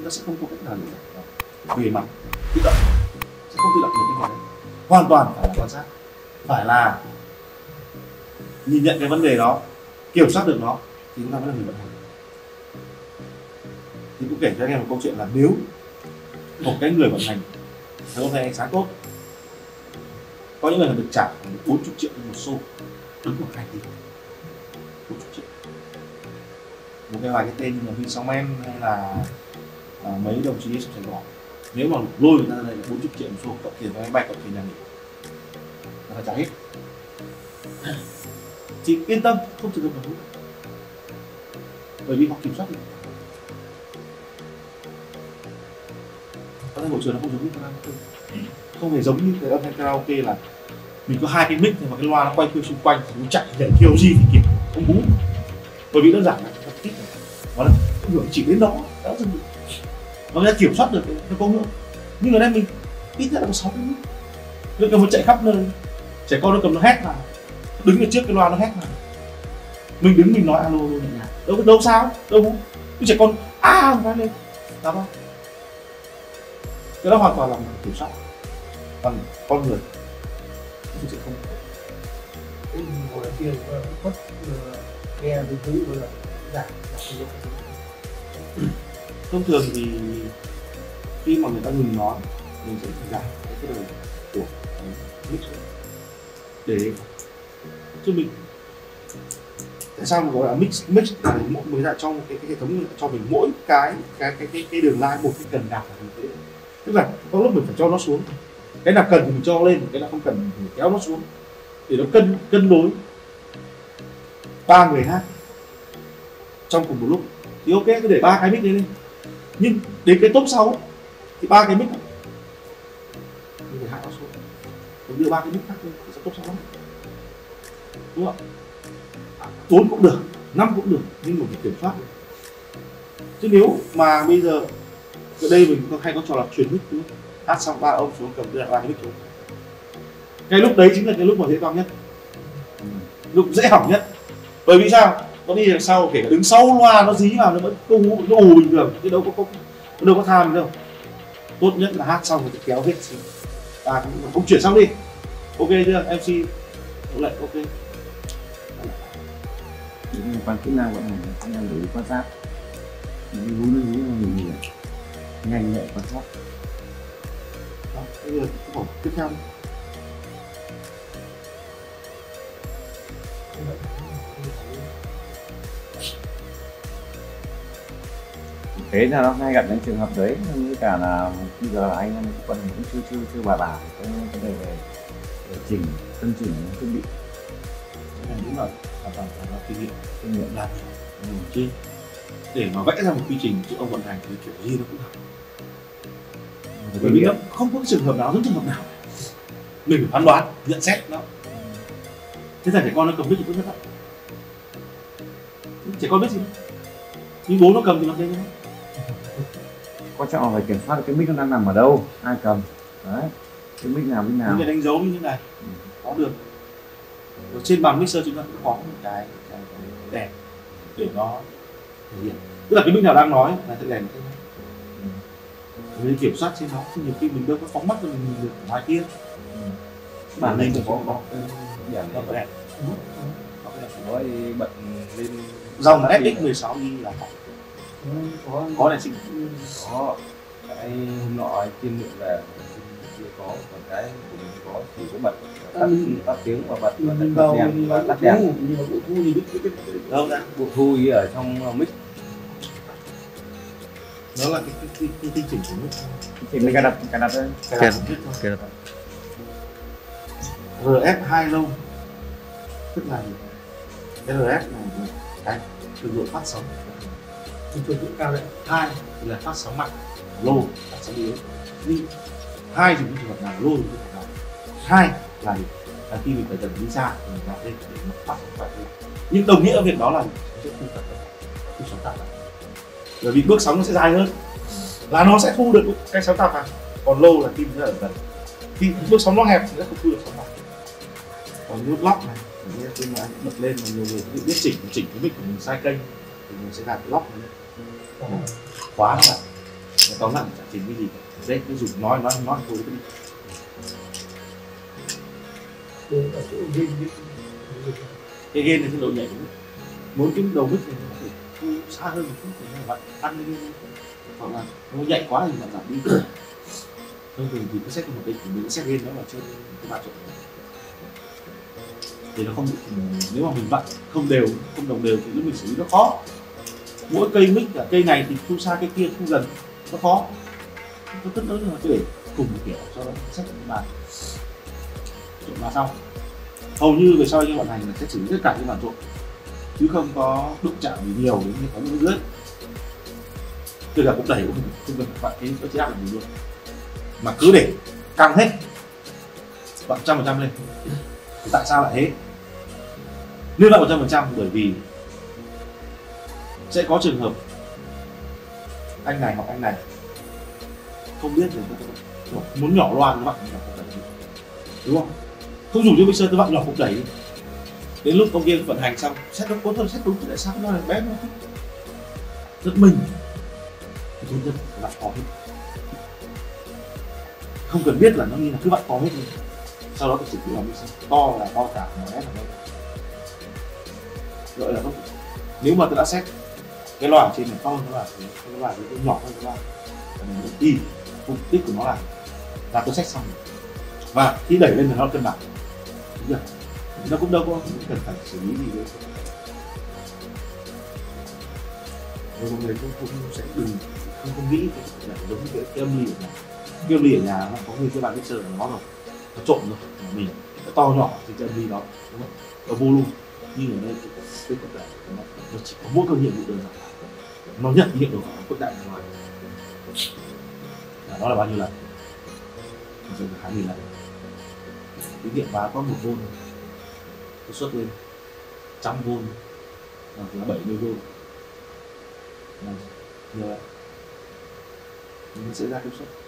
ta sẽ không có cách nào để về mặt tự động, sẽ không tự động được cái này. Hoàn toàn phải là quan sát, phải là nhìn nhận cái vấn đề đó, kiểm soát được nó thì chúng ta mới là người vận hành. Thì cũng kể cho anh em một câu chuyện là nếu một cái người vận hành thấy hôm nay ánh sáng tốt, có những người được trả 40 triệu một show đứng một 2 tỷ, 40 triệu. Một cái vài cái tên như là Huy Sóng hay là mấy đồng chí trong Sài Gòn, nếu mà lôi người ta ra đây là 40 triệu một show, cộng tiền vé máy bay, cộng tiền nhà nghỉ là phải trả hết. Chị yên tâm, không trường hợp nào nữa, bởi vì họ kiểm soát được. Có thể hội trường nó không giống như karaoke, không hề giống như cái âm thanh karaoke là mình có 2 cái mic mà cái loa nó quay xung quanh thì nó chạy nhảy kiểu gì thì kiểu không bú, bởi vì đơn giản là nó thích nó là hưởng chỉ đến đó đã dừng được, nó đã kiểm soát được cái công nữa. Nhưng ở đây mình ít nhất là có 6 cái mic, nó cầm nó chạy khắp nơi, trẻ con nó cầm nó hét vào, đứng ở trước cái loa nó hét vào, mình đứng mình nói alo nhẹ nhàng, đâu sao đâu bú, trẻ con nói lên sao không, cái đó hoàn toàn là một kiểm soát. Còn con người thì sẽ không. Cái ngồi ở kia khuất nghe từ thứ rồi là giảm. Thông thường thì khi mà người ta ngừng nói, mình sẽ giảm cái đời của mix để cho mình. Tại sao mà gọi là mix là mình ra trong cái hệ thống cho mình mỗi cái đường line một cái cần đạt là như thế. Tức là có lúc mình phải cho nó xuống, cái nào cần thì mình cho lên, cái nào không cần thì mình kéo nó xuống để nó cân đối 3 người hát trong cùng một lúc thì ok, cứ để 3 cái mic lên. Nhưng đến cái top sau thì 3 cái mic mình phải hạ nó xuống, mình đưa 3 cái mic khác lên thì sẽ top 6, đúng không? 4 cũng được, 5 cũng được, nhưng mình phải kiểm soát được. Chứ nếu mà bây giờ ở đây mình hay có trò là chuyển mic, hát xong 3 ông xuống cầm đưa 3 cái mic xuống, cái lúc đấy chính là cái lúc mà dễ toang nhất, lúc dễ hỏng nhất. Bởi vì sao? Nó đi đằng sau, kể cả đứng sau loa nó dí vào nó vẫn nó ù bình thường, chứ đâu có tham đâu. Tốt nhất là hát xong thì kéo hết xuống, cũng chuyển xong đi, ok chưa MC? Lại ok. Những liên quan kỹ năng vận hành anh em để quan sát những lưu ý nhanh nhạy quan sát. Bây giờ câu hỏi tiếp theo. Thế là nó hay gặp những trường hợp đấy, như cả là bây giờ anh em vẫn cũng chưa bài bản cái vấn đề về chỉnh tân chỉnh thiết bị. Đúng rồi, hoàn toàn là kinh nghiệm làm chứ để mà vẽ ra một quy trình chứ ông vận hành thì kiểu gì nó cũng học. Bởi vì nó không có trường hợp nào giống trường hợp nào, mình phải phán đoán, nhận xét đó. Thế là trẻ con nó cầm biết thì cũng rất lắm, trẻ con biết gì đâu, nhưng bố nó cầm thì nó thấy nó. Quan trọng là phải kiểm soát được cái mic nó đang nằm ở đâu, ai cầm đấy, cái mic nào Những cái đánh dấu như thế này có được. Ở trên bàn mixer chúng ta cũng có một cái đèn để nó thể hiện, tức là cái mic nào đang nói là sẽ đèn thế này. Mình kiểm soát trên nó, nhiều khi mình đâu có phóng mắt cho mình nhìn được ngoài kia. Bản này cũng có đèn nó có đèn. Nói bật lên dòng FX16 đi là có đèn xinh. Có cái hôm nọ anh kiêm nghiệm về chưa có, còn cái của mình có thì có bật tắt tiếng và bật đèn và tắt đèn. Nhưng mà bộ thu thì biết đâu ra Bộ thu ở trong mic, nó là cái tinh chỉnh của mic. thì mình cài đặt lên. RF2 low tức là gì? Cái RF này là cái cường độ phát sóng, cường độ cao đấy. 2 thì là phát sóng mạnh, low phát sóng yếu. Nhưng 2 thì trường hợp nào, low thì trường hợp nào. 2 là gì? Là khi mình phải tầm đi xa thì mình làm lên để nó phát sóng mạnh hơn. Nhưng đồng nghĩa việc đó là sẽ thu sóng tạp lại, bởi vì bước sóng nó sẽ dài hơn, là nó sẽ thu được cái sóng tạp vào. Còn low là khi mình ở gần, khi bước sóng nó hẹp thì nó không thu được sóng tạp. Còn nút lock này, khi mà anh bật lên mà nhiều người biết chỉnh cái mic của mình sai kênh thì mình sẽ làm cái lock này lên, khóa nó lại. tóm lại là chính cái gì đấy, nó dùng nói thôi cái đi. Để ở chỗ game Cái game này cái độ nhạy của mic, muốn cái đầu mic này nó phải thu xa hơn một chút thì nó bạn ăn cái game, hoặc là nó nhạy quá thì bạn giảm đi. Thông thường thì cái set một cái của mình, cái set game đó là trên cái bàn trộn thì nó không bị, nếu mà mình vặn không đều, không đồng đều thì lúc mình xử lý nó khó. Mỗi cây mic cả cây này thì thu xa cây kia thu gần, nó khó. Tôi tất đối là tôi để cùng một kiểu, sau đó set bàn trộn vào xong. Hầu như về sau như vận hành là sẽ xử lý tất cả những bàn trộn chứ không có đụng chạm gì nhiều đến hệ thống dưới. Kể cả cục đẩy cũng không cần vặn cái chế áp làm gì luôn, mà cứ để căng hết vặn 100% lên. Tại sao lại thế? Nên vặn 100% bởi vì sẽ có trường hợp anh này hoặc anh này không biết là muốn nhỏ loan vặn nhỏ cục đẩy, đúng không? Không dùng cho mixer tôi vặn nhỏ cục đẩy, đến lúc công viên vận hành xong set nó cố thôi, set đúng tại sao nó lại bé nó rất mình thì tốt nhất là vặn to hết, không cần biết là nó như là cứ vặn to hết đi, sau đó tôi chỉ làm mixer to là to cả, nó bé là bé, gọi là tốt. Nếu mà tôi đã set cái loa ở trên này to hơn cái loa cái nhỏ hơn cái loa đi mục đích của nó là tôi set xong rồi. Và khi đẩy lên là nó cân bằng, đúng chưa? Nó cũng đâu có cần phải xử lý gì đấy. Rồi mọi người cũng sẽ đừng không nghĩ là giống như cái âm ly ở nhà. Cái âm ly ở nhà nó có người cái bạn mixer nó rồi, nó trộn rồi, mình nó to nhỏ thì cái âm ly đó, đúng không? Ở volume nhưng ở đây cái cột đại nó chỉ có mỗi cái nhiệm vụ đơn giản, nó nhận nhiệm vụ của cột đại ra ngoài. Nó là bao nhiêu lần? Rồi 2000 lần. Cái điện báo có 1V, tôi xuất lên 100V là 70V, như vậy mình sẽ ra công suất.